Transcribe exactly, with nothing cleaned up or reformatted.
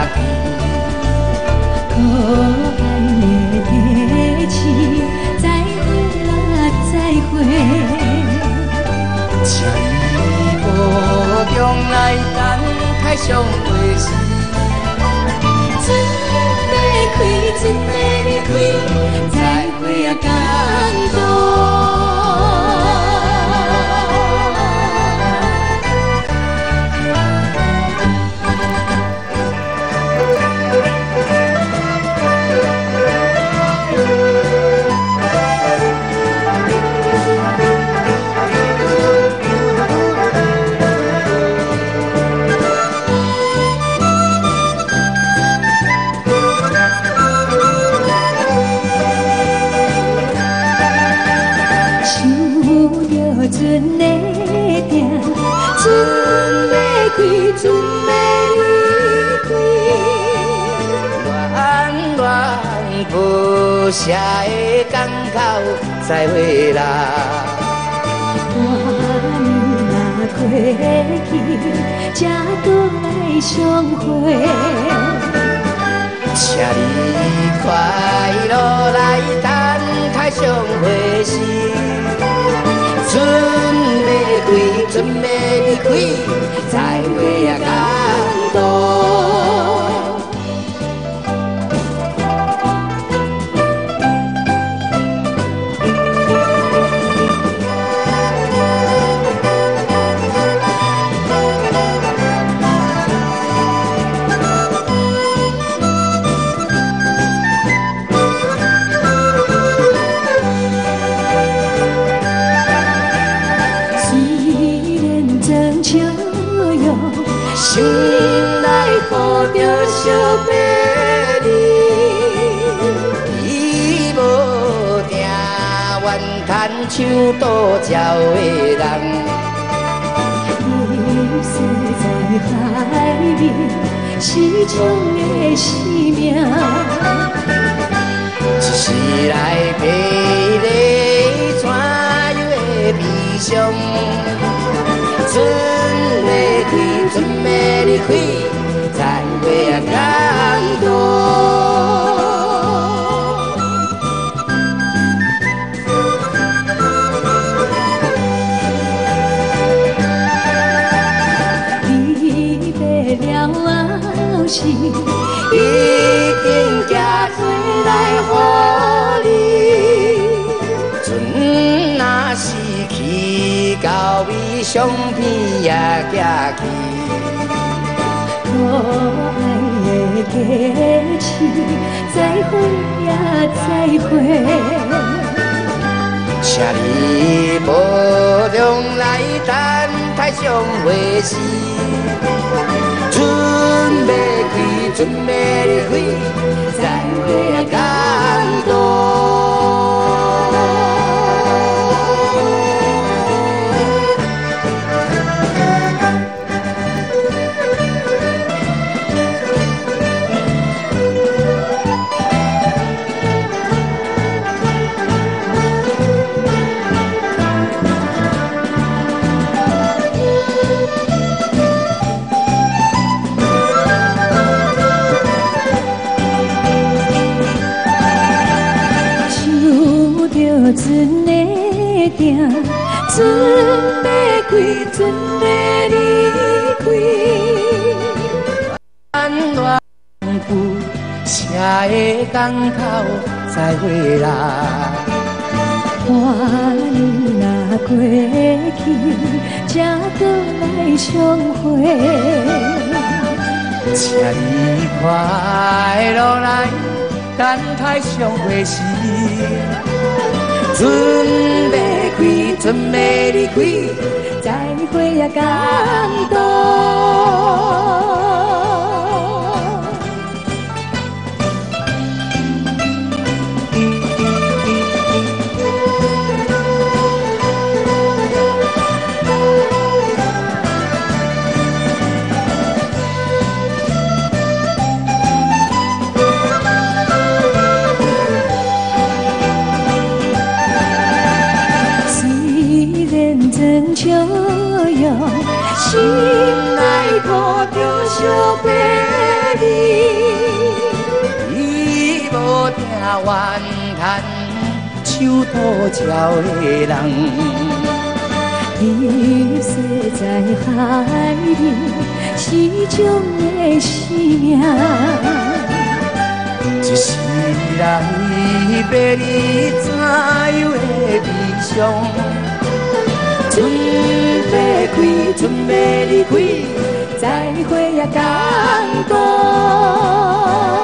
己。 可爱的天气，再会啦，再会。 请你保重来等太上会时。 船要开，船要开，再会啊，港岛。船的定，船要开，船要离开。 远远无舍的港口，再会啦。 我若过去，才倒来相会。 请你快乐来等太上会时。船要开，船要离开，再会啊，港岛。心内抱着小美丽，伊无定愿牵手渡桥的人。 你死在海面，是种的生命。 一时来陪你穿越的悲伤。船要开，船要离开，再会啊，港岛。你要了后时，已经行过来予你。船若是去到尾上边也行去。 可爱的天气，再会呀，再会。 请你保重来等太上会时。船要开，船要离开，再会啊，港岛。 船的定，船要开，船要离开。 远远赴车的港口，再会啦。 看你若过去，才倒来相会。 请你快乐来等太上会时。船要开，船要离开， 再会呀，港岛。真笑容，心内抱着小美你，你无听怨叹手土桥的人。你死在海里，是种的生命。一世来要你怎样的悲伤？船要开，船要离开，再会也感动。